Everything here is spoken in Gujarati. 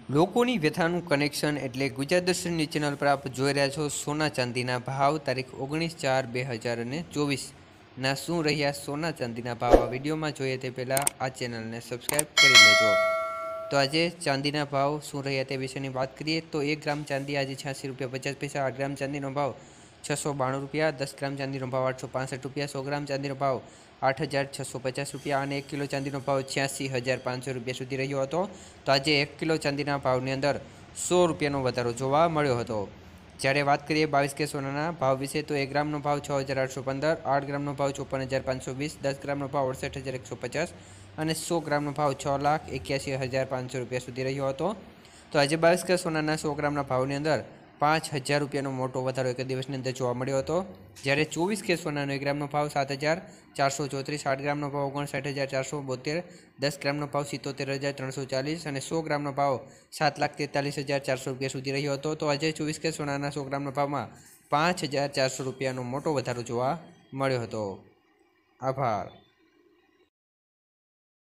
લોકોની વ્યથાનું કનેક્શન એટલે ગુજરાત દર્શનની ચેનલ પર આપ જોઈ રહ્યા છો સોના ચાંદીના ભાવ તારીખ 19/4/2024ના શું રહ્યા સોના ચાંદીના ભાવ। આ વિડીયોમાં જોઈએ તે પહેલાં આ ચેનલને સબસ્ક્રાઈબ કરી લેજો। તો આજે ચાંદીના ભાવ શું રહ્યા તે વિશેની વાત કરીએ તો 1 ગ્રામ ચાંદી આજે 86.50 રૂપિયા, 8 ગ્રામ ચાંદીનો ભાવ 692 રૂપિયા, 10 ગ્રામ ચાંદીનો ભાવ 865 રૂપિયા, 100 ગ્રામ ચાંદીનો ભાવ 8,650 રૂપિયા અને 1 કિલો ચાંદીનો ભાવ 86,500 રૂપિયા સુધી રહ્યો હતો। તો આજે 1 કિલો ચાંદીના ભાવની અંદર 100 રૂપિયાનો વધારો જોવા મળ્યો હતો। જ્યારે વાત કરીએ 22 કે સોનાના ભાવ વિશે તો 1 ગ્રામનો ભાવ 6,815, 8 ગ્રામનો ભાવ 54,520, 10 ગ્રામનો ભાવ 68,150 અને 100 ગ્રામનો ભાવ 6,81,500 રૂપિયા સુધી રહ્યો હતો। તો આજે 22 કે સોનાના 100 ગ્રામના ભાવની અંદર 5,000 રૂપિયાનો મોટો વધારો એક દિવસની અંદર જોવા મળ્યો હતો। જ્યારે 24 કે સોનાનો 1 ગ્રામનો ભાવ 7,434, 8 ગ્રામનો ભાવ 59,472, 10 ગ્રામનો ભાવ 77,340 અને 100 ગ્રામનો ભાવ 7,43,400 રૂપિયા સુધી રહ્યો હતો। તો આજે 24 કે સોનાના 100 ગ્રામના ભાવમાં 5,400 રૂપિયાનો મોટો વધારો જોવા મળ્યો હતો। આભાર।